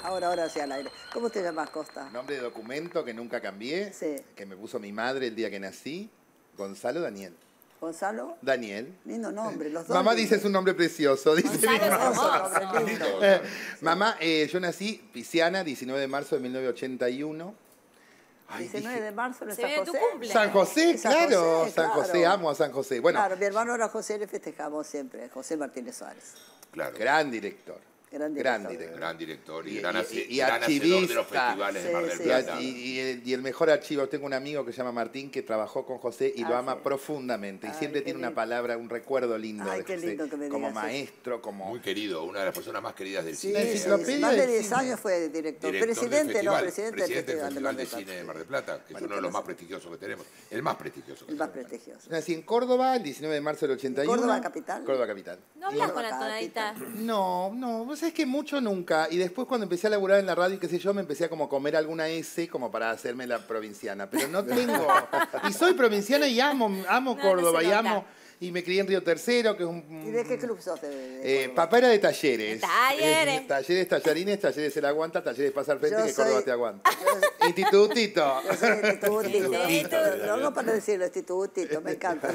Ahora sí al aire. ¿Cómo te llamas, Costa? Nombre de documento que nunca cambié, Sí. que me puso mi madre el día que nací, Gonzalo Daniel. ¿Gonzalo? Daniel. Lindo nombre, los dos. Mamá dice es un nombre precioso, dice mi Gonzalo es mamá. hermoso. Lindo. Mamá, yo nací pisciana, 19 de marzo de 1981. Ay, 19 dije, de marzo en Se San viene tu José. cumple. San José, San claro, José, San José, claro. amo a San José. Bueno, Claro, mi hermano era José, le festejamos siempre. José Martínez Suárez. Claro. gran director. Gran Gran director. director. Gran director y Y- gran, y- hace- y gran hacedor de los archivista. festivales de Mar del Sí, sí. Plata. Y el mejor archivo, tengo un amigo que se llama Martín que trabajó con José y lo ama sí. profundamente. Y Ay, siempre qué tiene una lindo. palabra, un recuerdo lindo Ay, de qué José. lindo que me como digas eso. maestro, como... Muy querido, una de las personas más queridas del Sí, cine. La enciclopedia más de del 10 cine. años fue director. Director Presidente, del no, festival, presidente del del Festival de Cine de Mar del Plata, que es uno de los más prestigiosos que tenemos. El más prestigioso que El más tenemos. prestigioso. Nací en Córdoba el 19 de marzo del 81. ¿Córdoba capital? Córdoba capital. No hablas Y- con la tonadita. No, vos sabés que mucho nunca. Y después cuando empecé a laburar en la radio y qué sé yo, me empecé a como comer alguna S como para hacerme la provinciana. Pero no tengo. Y soy provinciana y amo No Córdoba se y nota. amo. Y me crié en Río Tercero, que es un... ¿Y de qué club sos? De Córdoba? Papá era de talleres. De talleres. Talleres, tallarines, talleres el aguanta, talleres pasa al frente, Yo que Córdoba soy- te aguanta. Institutito. Yo soy institutito. Institutito. No para decirlo, institutito, me encanta.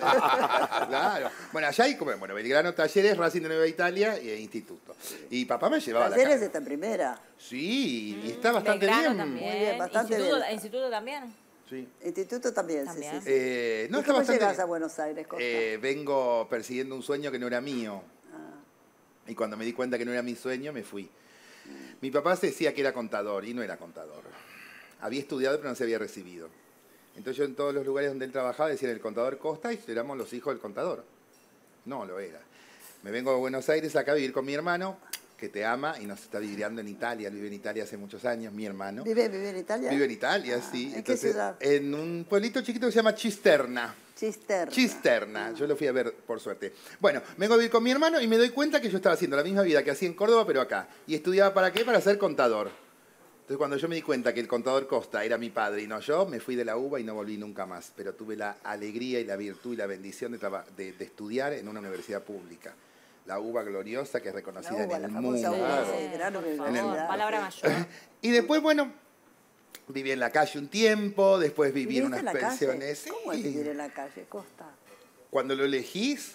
Claro. Bueno, allá hay como, bueno, Belgrano, Talleres, Racing de Nueva Italia e Instituto. Y papá me llevaba a la Talleres calle. está en primera. Sí, y está bastante Belgrano bien. también. Muy bien, bastante Instituto, bien. Instituto también. Sí. Instituto también, También. sí, sí. No, ¿Y está cómo bastante llegas a bien. Buenos Aires, Costa? Vengo persiguiendo un sueño que no era mío. Ah. Y cuando me di cuenta que no era mi sueño, me fui. Mi papá se decía que era contador y no era contador. Había estudiado pero no se había recibido. Entonces yo en todos los lugares donde él trabajaba decían el contador Costa y éramos los hijos del contador. No lo era. Me vengo a Buenos Aires acá a vivir con mi hermano, que te ama y nos está viviendo en Italia. Él vive en Italia hace muchos años, mi hermano. ¿Vive en Italia? Vive en Italia, Ah, sí. ¿en qué ciudad? En un pueblito chiquito que se llama Cisterna. Cisterna. Cisterna, yo lo fui a ver por suerte. Bueno, vengo a vivir con mi hermano y me doy cuenta que yo estaba haciendo la misma vida que hacía en Córdoba, pero acá. ¿Y estudiaba para qué? Para ser contador. Entonces cuando yo me di cuenta que el contador Costa era mi padre y no yo, me fui de la UBA y no volví nunca más. Pero tuve la alegría y la virtud y la bendición de estudiar en una universidad pública. La UBA gloriosa que es reconocida La UBA, en la el famosa mundo. UBA, Claro. sí, gran Por universidad. favor, palabra mayor. Y después, bueno, viví en la calle un tiempo, después viví en ¿Viviste unas en la calle? pensiones. ¿Cómo es Sí. vivir en la calle, Costa? Cuando lo elegís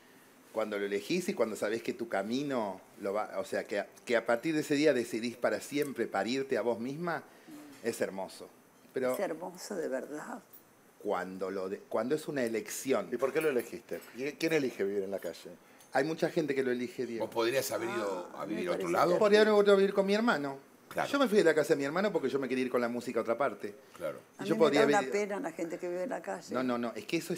y cuando sabés que tu camino lo va, o sea, que a partir de ese día decidís para siempre parirte a vos misma, es hermoso. Pero Es hermoso, de verdad. cuando es una elección, ¿Y por qué lo elegiste? ¿Quién elige vivir en la calle? hay mucha gente que lo elige, ¿Vos Diego. podrías haber ido a me vivir a otro parece lado? que- Podría haber vuelto a vivir con mi hermano. Claro. Yo me fui de la casa de mi hermano porque yo me quería ir con la música a otra parte. Claro. A Yo mí me da una haber- pena la gente que vive en la calle. No, es que eso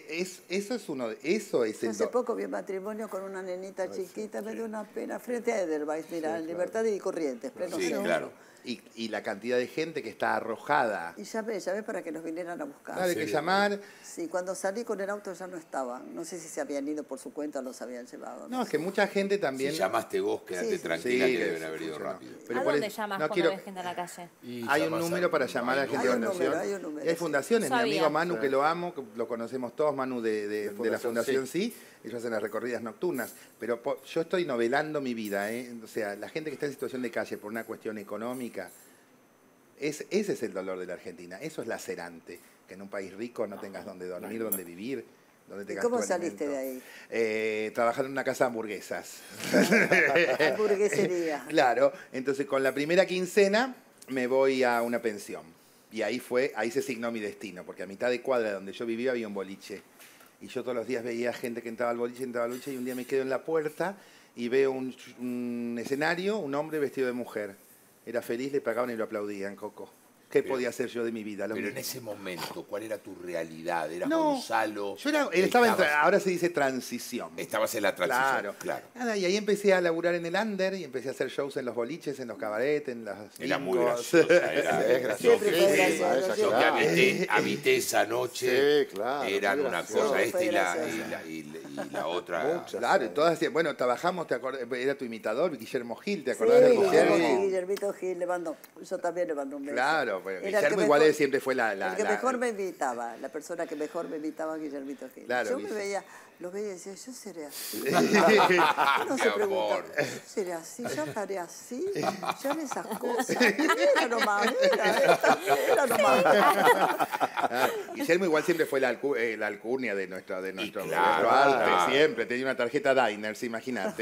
es uno de, eso es Yo el hace do- poco vi un matrimonio con una nenita chiquita, me dio una pena frente a Edelweiss, mira, en Libertad y Corrientes, pleno Sí, centro. claro. y la cantidad de gente que está arrojada. Y llamé para que los vinieran a buscar. Claro, hay que serio? llamar. Sí, cuando salí con el auto ya no estaban. No sé si se habían ido por su cuenta o los habían llevado. No, es que mucha gente también. Si llamaste vos, quédate Sí, sí. tranquila Sí, que que deben haber ido funcionó. rápido. Pero ¿A por dónde eso- llamas no cuando quiero- ves gente en la calle? Y Hay un llamás número para llamar a la gente de Hay un donación. número, hay un número, Y hay sí. fundaciones. No Mi amigo sabía. Manu, que lo amo, que lo conocemos todos, Manu de la Fundación Fundación Sí. Ellos hacen las recorridas nocturnas. Pero yo estoy novelando mi vida. O sea, la gente que está en situación de calle por una cuestión económica, ese es el dolor de la Argentina. Eso es lacerante. Que en un país rico no tengas donde dormir, donde vivir. Donde ¿Y tengas cómo tu saliste alimento. de ahí? Trabajando en una casa de hamburguesas. Hamburguesería. Claro, entonces con la primera quincena me voy a una pensión. Y ahí se signó mi destino, porque a mitad de cuadra donde yo vivía había un boliche. Y yo todos los días veía gente que entraba al boliche, y un día me quedo en la puerta y veo un escenario, un hombre vestido de mujer. Era feliz, le pagaban y lo aplaudían, Coco. ¿Qué podía hacer yo de mi vida? Lo Pero en mismo. ese momento, ¿cuál era tu realidad? ¿Eras No, Gonzalo? él estaba Estabas- ahora se dice transición. Estabas en la transición. Claro. Nada, y ahí empecé a laburar en el under y empecé a hacer shows en los boliches, en los cabarets, en las Era muy discos. graciosa. Era, Es graciosa. Siempre fue Sí, gracioso, ella, Yo siempre. que habité esa noche, Sí, claro, eran muy una gracioso. cosa, Fue esta y la, graciosa. y la otra. Muchas. Claro, y todas hacían, bueno, trabajamos, era tu imitador, Guillermo Gil, ¿te Sí, acordás de Guillermo Guillermo? Gil, Guillermito Gil, yo también le mando un beso. Claro, pues, Era el que Guillermo igual mejor- siempre fue el que mejor me invitaba, la persona que mejor me invitaba a Guillermito Gil. Claro, Yo me Guille. veía, Lo veía y decía, yo seré así. Sí. Uno se Qué pregunta, amor. yo seré así, yo haré así, yo haré esas cosas. Era nomás, era nomás. Ah, Guillermo igual siempre fue la alcurnia de nuestro claro, arte, claro. siempre. Tenía una tarjeta Diners, imagínate.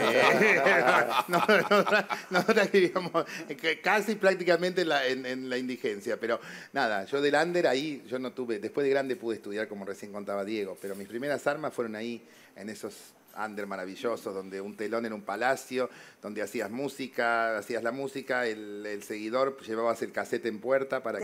Nosotros vivíamos casi prácticamente en la indigencia. Pero nada, yo del under ahí, yo no tuve, después de grande pude estudiar como recién contaba Diego, pero mis primeras armas fueron ahí, en esos under maravillosos, donde un telón era un palacio, donde hacías la música, el seguidor llevabas el casete en puerta para